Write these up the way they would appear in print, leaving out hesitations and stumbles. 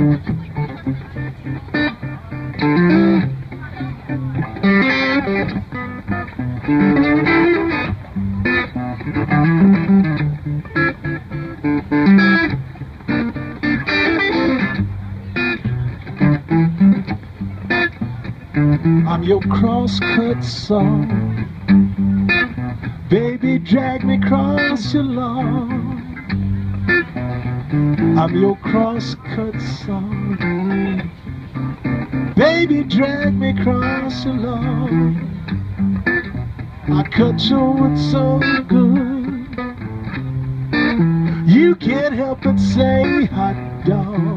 I'm your crosscut song. Baby, drag me across your lawn. I'm your crosscut song. Baby, drag me across your lawn. I cut your wood so good, you can't help but say hot dog.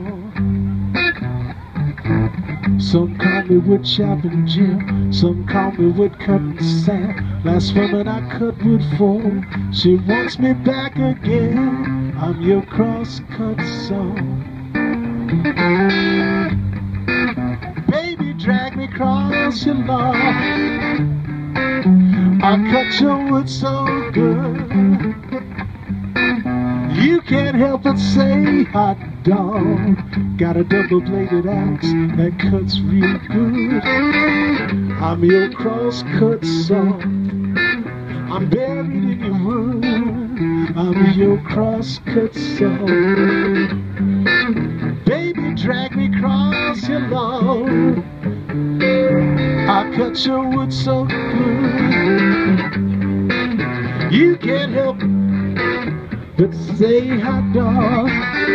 Some call me wood chopping Jim, some call me wood cutting Sam. Last woman I cut wood for, she wants me back again. I'm your crosscut song. Baby, drag me across your lawn. I cut your wood so good, you can't help but say hot dog. Got a double-bladed axe that cuts real good. I'm your crosscut song. I'm buried in your wood. I'm your crosscut song. Baby, drag me across your lawn. I cut your wood so good, you can't help but say hot dog.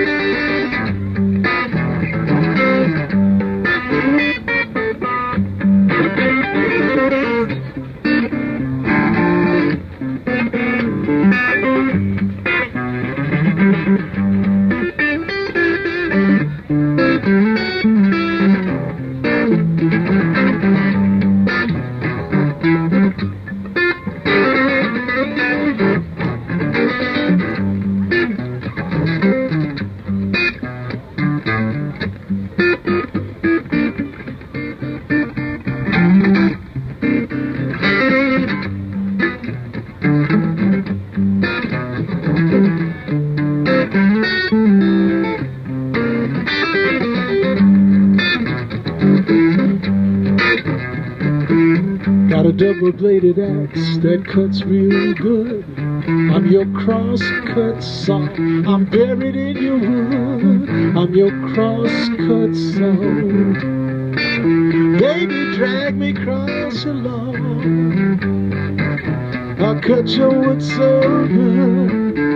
Got a double-bladed axe that cuts real good. I'm your crosscut song. I'm buried in your wood. I'm your crosscut song. Baby, drag me across your lawn. I cut your wood so good,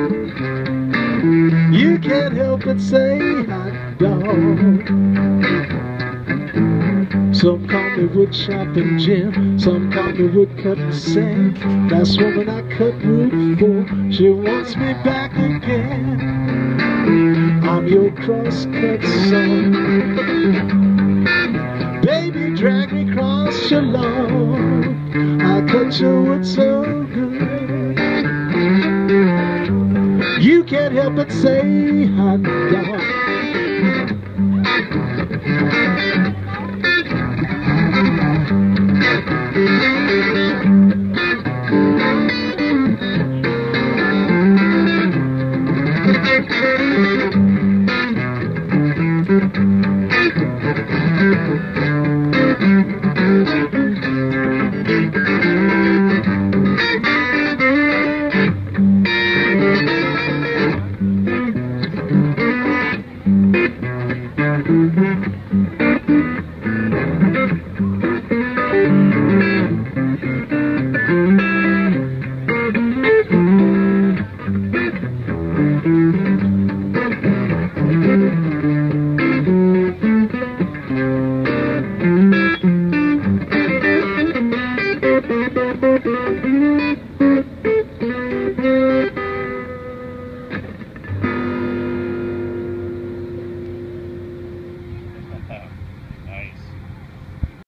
you can't help but say hot dog. Some call me wood chopping Jim, some call me wood cutting Sam. Last woman I cut wood for, she wants me back again. I'm your crosscut song. Baby, drag me across your lawn. I cut your wood so good, you can't help but say hot dog.